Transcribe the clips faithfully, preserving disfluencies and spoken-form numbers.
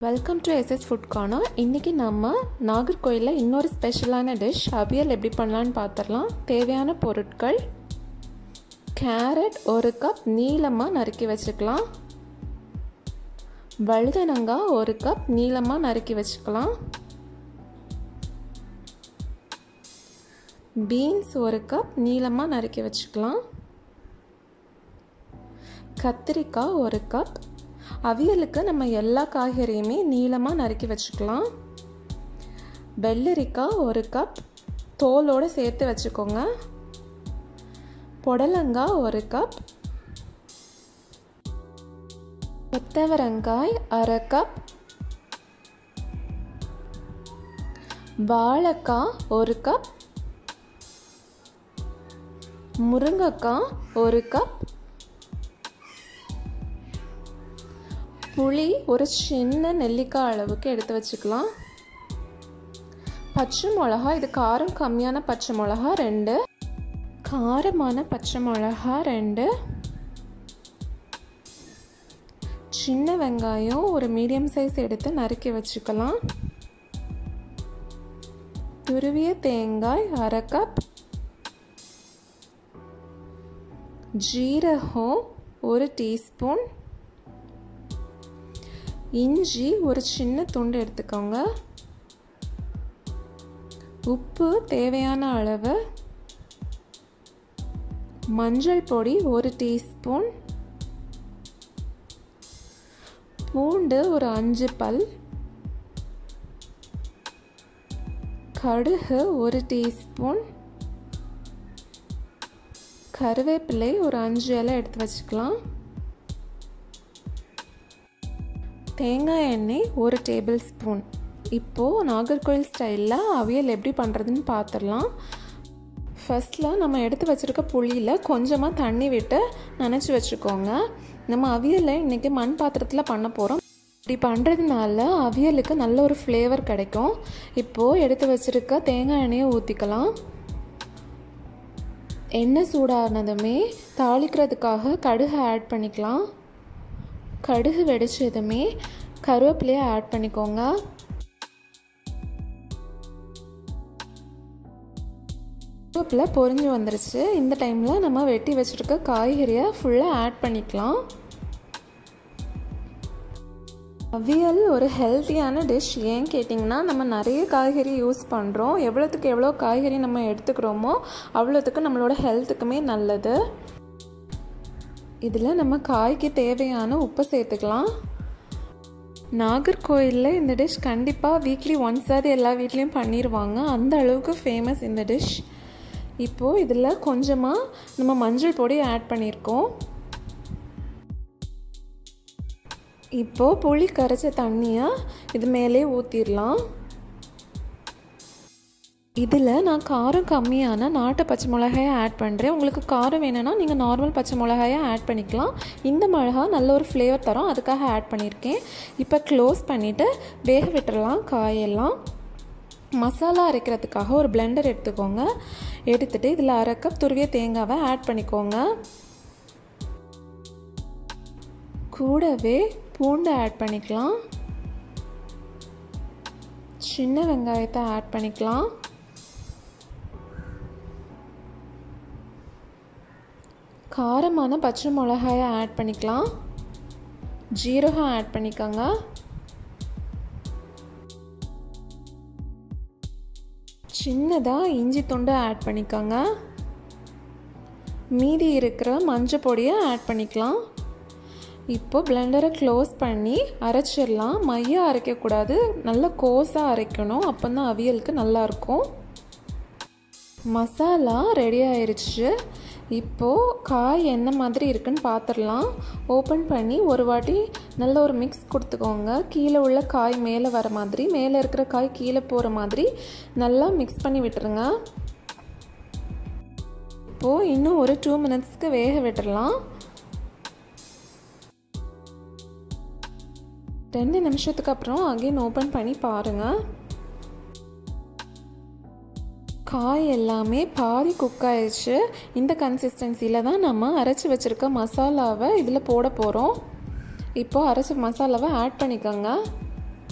Welcome to S S food corner. இன்றைக்கி நம்ம நாகர்கோயிலில் இன்னொரு ஸ்பெஷலான டிஷ் அவியல் எப்படி பண்ணலான்னு பார்த்துடலாம். தேவையான பொருட்கள்: கேரட் ஒரு கப் நீளமாக நறுக்கி வச்சுக்கலாம், வழுதனங்காய் ஒரு கப் நீளமாக நறுக்கி வச்சுக்கலாம், பீன்ஸ் ஒரு கப் நீளமாக நறுக்கி வச்சுக்கலாம், கத்திரிக்காய் ஒரு கப். அவியலுக்கு நம்ம எல்லா காய்கறியுமே நீளமாக நறுக்கி வச்சுக்கலாம். வெள்ளரிக்காய் ஒரு கப் தோலோடு சேர்த்து வச்சுக்கோங்க. புடலங்காய் ஒரு கப், கொத்தவரங்காய் அரை கப், வாழைக்காய் ஒரு கப், முருங்கைக்காய் ஒரு கப், புளி ஒரு சின்ன நெல்லிக்காய் அளவுக்கு எடுத்து வச்சுக்கலாம். பச்சை மிளகா, இது காரம் கம்மியான பச்சை மிளகா ரெண்டு, காரமான பச்சை மிளகா ரெண்டு, சின்ன வெங்காயம் ஒரு மீடியம் சைஸ் எடுத்து நறுக்கி வச்சுக்கலாம். துருவிய தேங்காய் அரை கப், ஜீரகம் ஒரு டீஸ்பூன், இஞ்சி ஒரு சின்ன துண்டு எடுத்துக்கோங்க, உப்பு தேவையான அளவு, மஞ்சள் பொடி ஒரு டீஸ்பூன், பூண்டு ஒரு அஞ்சு பல், கடுகு ஒரு டீஸ்பூன், கருவேப்பிலை ஒரு அஞ்சு இலை எடுத்து வச்சுக்கலாம், தேங்காய் எண்ணெய் ஒரு டேபிள் ஸ்பூன். இப்போது நாகர்கோயில் ஸ்டைலில் அவியல் எப்படி பண்ணுறதுன்னு பார்த்துடலாம். ஃபஸ்ட்டில் நம்ம எடுத்து வச்சுருக்க புளியில் கொஞ்சமாக தண்ணி விட்டு நனைச்சி வச்சுக்கோங்க. நம்ம அவியலை இன்றைக்கி மண் பாத்திரத்தில் பண்ண போகிறோம். இப்படி பண்ணுறதுனால அவியலுக்கு நல்ல ஒரு ஃப்ளேவர் கிடைக்கும். இப்போது எடுத்து வச்சுருக்க தேங்காய் எண்ணெயை ஊற்றிக்கலாம். எண்ணெய் சூடானதுமே தாளிக்கிறதுக்காக கடுகு ஆட் பண்ணிக்கலாம். கடுகு வெடிச்சதுமே கருவேப்பிலையை ஆட் பண்ணிக்கோங்க. கருவேப்பிலை பொரிஞ்சு வந்துருச்சு. இந்த டைமில் நம்ம வெட்டி வச்சுருக்க காய்கறியை ஃபுல்லாக ஆட் பண்ணிக்கலாம். அவியல் ஒரு ஹெல்த்தியான டிஷ். ஏன் கேட்டிங்கன்னா, நம்ம நிறைய காய்கறி யூஸ் பண்ணுறோம். எவ்வளோத்துக்கு எவ்வளோ காய்கறி நம்ம எடுத்துக்கிறோமோ அவ்வளோத்துக்கு நம்மளோட ஹெல்த்துக்குமே நல்லது. இதில் நம்ம காய்க்கு தேவையான உப்பு சேர்த்துக்கலாம். நாகர்கோயிலில் இந்த டிஷ் கண்டிப்பாக வீக்லி ஒன்ஸ் அது எல்லா வீட்லேயும் பண்ணிடுவாங்க. அந்த அளவுக்கு ஃபேமஸ் இந்த டிஷ். இப்போது இதில் கொஞ்சமாக நம்ம மஞ்சள் பொடி ஆட் பண்ணியிருக்கோம். இப்போது புளி கரைச்ச தண்ணியை இது மேலே ஊற்றிடலாம். இதில் நான் காரம் கம்மியான நாட்டு பச்சை மிளகாயை ஆட் பண்ணுறேன். உங்களுக்கு காரம் வேணும்னா நீங்கள் நார்மல் பச்சை மிளகாயை ஆட் பண்ணிக்கலாம். இந்த மிளகா நல்ல ஒரு ஃப்ளேவர் தரும், அதுக்காக ஆட் பண்ணியிருக்கேன். இப்போ க்ளோஸ் பண்ணிவிட்டு வேக விட்டுறலாம் காயெல்லாம். மசாலா அரைக்கிறதுக்காக ஒரு பிளெண்டர் எடுத்துக்கோங்க. எடுத்துகிட்டு இதில் அரை கப் துருவிய தேங்காவை ஆட் பண்ணிக்கோங்க. கூடவே பூண்டு ஆட் பண்ணிக்கலாம். சின்ன வெங்காயத்தை ஆட் பண்ணிக்கலாம். காரமான பச்சை மிளகாயை ஆட் பண்ணிக்கலாம். ஜீரகம் ஆட் பண்ணிக்கோங்க. சின்னதாக இஞ்சி துண்டு ஆட் பண்ணிக்கோங்க. மீதி இருக்கிற மஞ்சள் பொடியை ஆட் பண்ணிக்கலாம். இப்போ பிளெண்டரை க்ளோஸ் பண்ணி அரைச்சிடலாம். மையாக அரைக்கக்கூடாது, நல்லா கோஸாக அரைக்கணும். அப்போ தான் அவியலுக்கு நல்லாயிருக்கும். மசாலா ரெடி ஆயிடுச்சு. இப்போது காய் என்ன மாதிரி இருக்குன்னு பார்த்துடலாம். ஓப்பன் பண்ணி ஒரு வாட்டி நல்ல ஒரு மிக்ஸ் கொடுத்துக்கோங்க. கீழே உள்ள காய் மேலே வர மாதிரி, மேலே இருக்கிற காய் கீழே போகிற மாதிரி நல்லா மிக்ஸ் பண்ணி விட்டுருங்க. இப்போது இன்னும் ஒரு டூ மினிட்ஸ்க்கு வேக விட்டுடலாம். ரெண்டு நிமிஷத்துக்கு அப்புறம் அகைன் ஓப்பன் பண்ணி பாருங்கள். காய் எல்லாமே பாதி குக் ஆயிடுச்சு. இந்த கன்சிஸ்டன்சியில் தான் நம்ம அரைச்சி வச்சுருக்க மசாலாவை இதில் போட போகிறோம். இப்போது அரைச்ச மசாலாவை ஆட் பண்ணிக்கோங்க.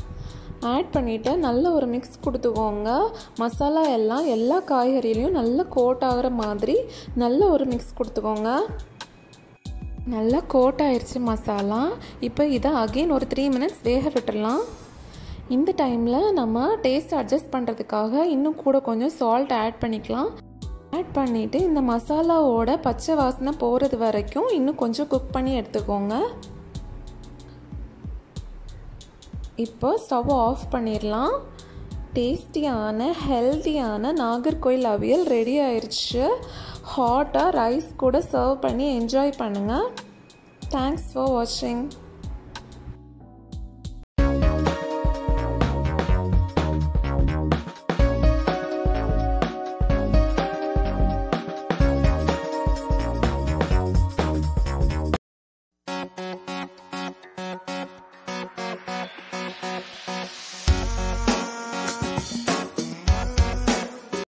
ஆட் பண்ணிவிட்டு நல்ல ஒரு மிக்ஸ் கொடுத்துக்கோங்க. மசாலா எல்லாம் எல்லா காய்கறிலையும் நல்லா கோட் ஆகிற மாதிரி நல்ல ஒரு மிக்ஸ் கொடுத்துக்கோங்க. நல்லா கோட் ஆயிடுச்சு மசாலா. இப்போ இதை அகெயின் ஒரு த்ரீ மினிட்ஸ் வேக விட்டுடலாம். இந்த டைமில் நம்ம டேஸ்ட் அட்ஜஸ்ட் பண்ணுறதுக்காக இன்னும் கூட கொஞ்சம் சால்ட் ஆட் பண்ணிக்கலாம். ஆட் பண்ணிவிட்டு இந்த மசாலாவோட பச்சை வாசனை போகிறது வரைக்கும் இன்னும் கொஞ்சம் குக் பண்ணி எடுத்துக்கோங்க. இப்போ ஸ்டவ் ஆஃப் பண்ணிடலாம். டேஸ்டியான ஹெல்த்தியான நாகர்கோயில் அவியல் ரெடி ஆயிடுச்சு. ஹாட்டாக ரைஸ் கூட சர்வ் பண்ணி என்ஜாய் பண்ணுங்கள். தேங்க்ஸ் ஃபார் வாட்சிங்.